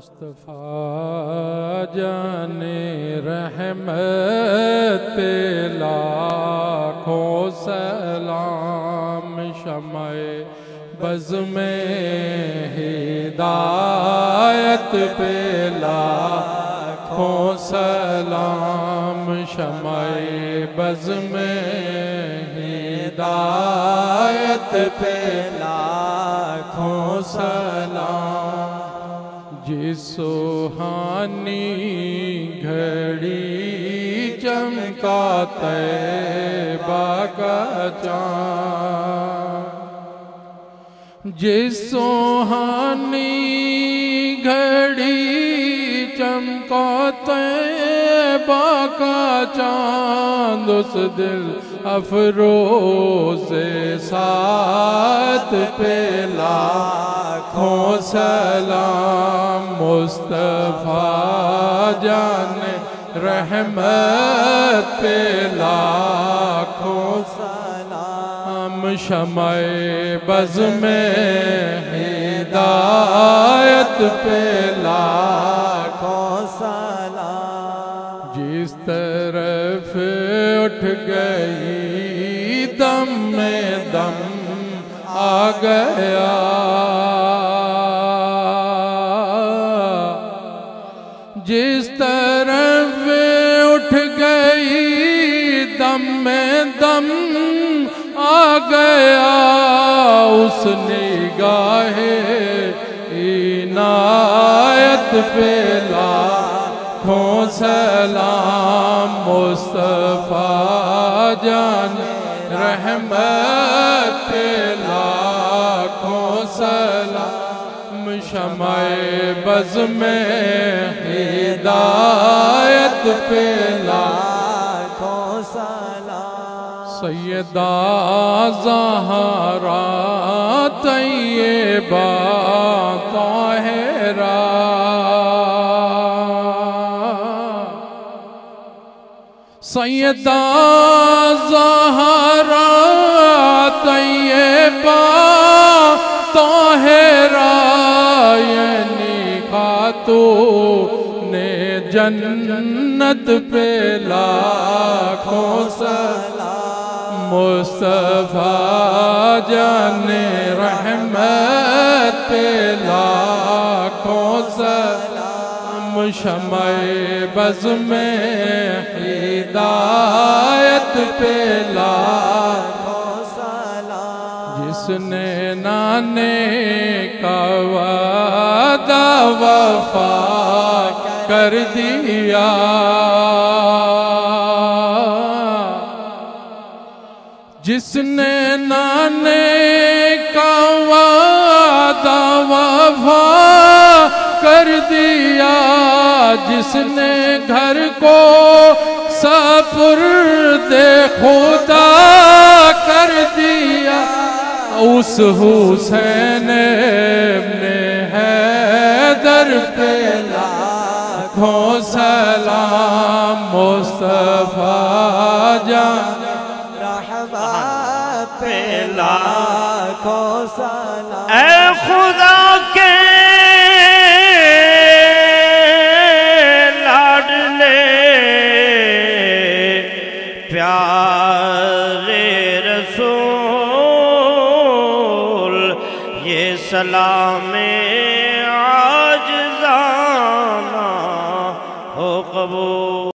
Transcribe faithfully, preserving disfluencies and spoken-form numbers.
مصطفیٰ جان رحمت پہ لاکھوں سلام، شمع بز میں ہدایت پہ لاکھوں سلام، شمع بز میں ہدایت پہ لاکھوں سلام۔ جس سوہانی گھڑی چمکا طیبہ کا چاند، جس سوہانی گھڑی چمکا طیبہ کا چاند، اس دل افروز ساتھ پہ لاکھوں سلام، مصطفیٰ جان رحمت پہ لاکھوں سلام، شمع بز میں ہدایت پہ لاکھوں سلام۔ جس طرف اٹھ گئی دم میں دم آ گیا، جس طرف اٹھ گئی دم میں دم آ گیا، اس نگاہ عنایت پہ لاکھوں سلام، مصطفیٰ جان رحمت پہ لاکھوں سلام، شمع بز میں ہدایت پہ لاکھوں سلام۔ سیدہ زہرا طیبہ طاہرہ، سیدہ زہرا طیبہ طاہرہ، یعنی خاتون جنت پہ لاکھوں سلام، مصطفیٰ جان رحمت پہ لاکھوں سلام، شمع بز میں ہدایت پہ لاکھوں سلام۔ جس نے نانے کا وعدہ وفا کر دیا، جس نے نانے کا وعدہ وفا کر دیا، جس نے گھر کو سپرد خدا کر دیا، اس حسین ابن حیدر پہ لاکھوں سلام، مصطفیٰ جان رحمت پہ لاکھوں سلام۔ اے خدا کے لاڈلے پیارے رسول، یہ سلام عاجزانہ ہو قبول۔